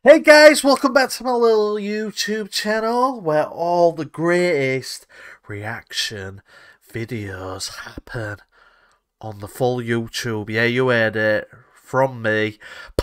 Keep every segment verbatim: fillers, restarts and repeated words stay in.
Hey guys, welcome back to my little YouTube channel where all the greatest reaction videos happen on the full YouTube. Yeah, you heard it from me.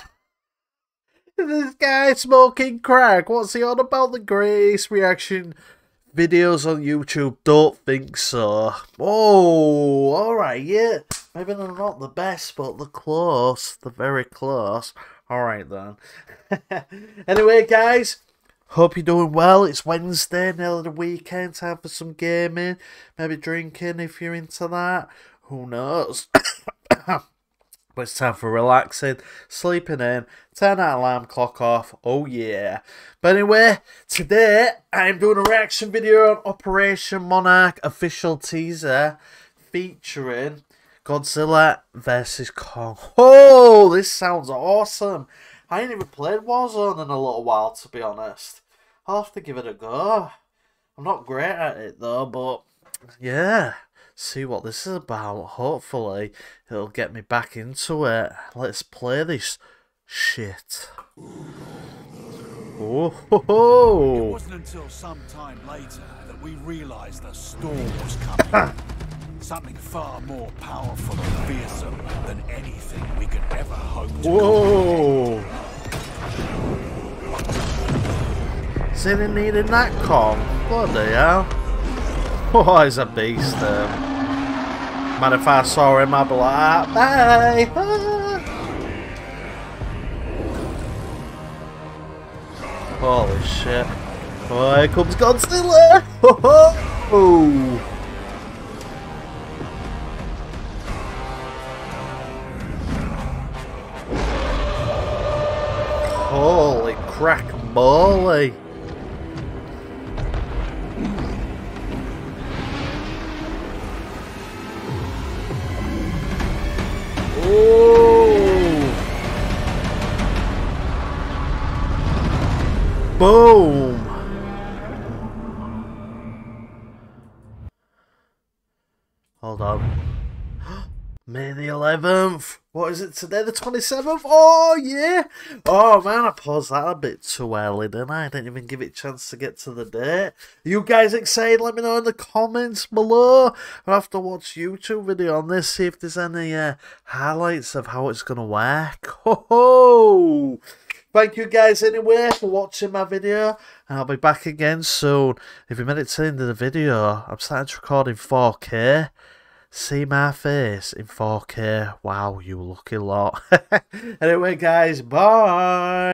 This guy smoking crack. What's he on about? The greatest reaction videos on YouTube? Don't think so. Oh, alright, yeah. Maybe they're not the best, but they're close. They're very close. Alright then. Anyway, guys, hope you're doing well. It's Wednesday, nearly the weekend. Time for some gaming. Maybe drinking if you're into that. Who knows? But it's time for relaxing, sleeping in, turn that alarm clock off. Oh yeah. But anyway, today I'm doing a reaction video on Operation Monarch official teaser featuring Godzilla versus Kong. Oh, this sounds awesome. I ain't even played Warzone in a little while, to be honest. I'll have to give it a go. I'm not great at it though, but yeah. See what this is about. Hopefully it'll get me back into it. Let's play this shit. Oh ho ho. It wasn't until some time later that we realized the storm was coming. Something far more powerful and fearsome than anything we could ever hope to. Whoa. See, they needed that Kong. Bloody hell. Oh, he's a beast there. Man, if I saw him, I'd be like, bye. Ah. Holy shit. Oh, here comes Godzilla. Oh. Holy crack moly. Boom! Hold on. May the eleventh! What is it today? The twenty-seventh? Oh, yeah! Oh, man, I paused that a bit too early, didn't I? I didn't even give it a chance to get to the date. You guys excited? Let me know in the comments below. I'll have to watch a YouTube video on this, see if there's any uh, highlights of how it's going to work. Ho ho! Thank you guys anyway for watching my video, and I'll be back again soon. If you made it to the end of the video, I'm starting to record in four K. See my face in four K. Wow, you lucky lot. Anyway guys, bye!